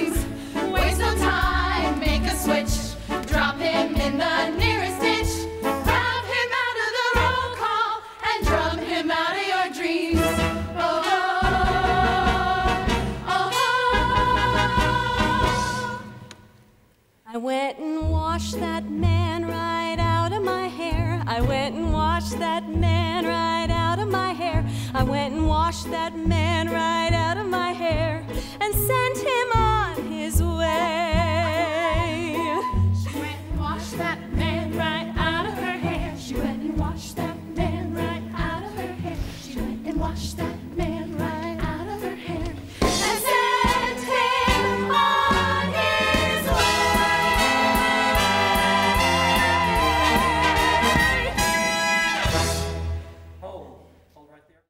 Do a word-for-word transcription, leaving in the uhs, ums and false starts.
dreams. Waste no time, make a switch. Drop him in the nearest ditch. Grab him out of the roll call and drum him out of your dreams. Oh, oh, oh, oh. I went and washed that man right out of my hair. I went and washed that man right out of my hair. I went and washed that man right out of my hair and sent him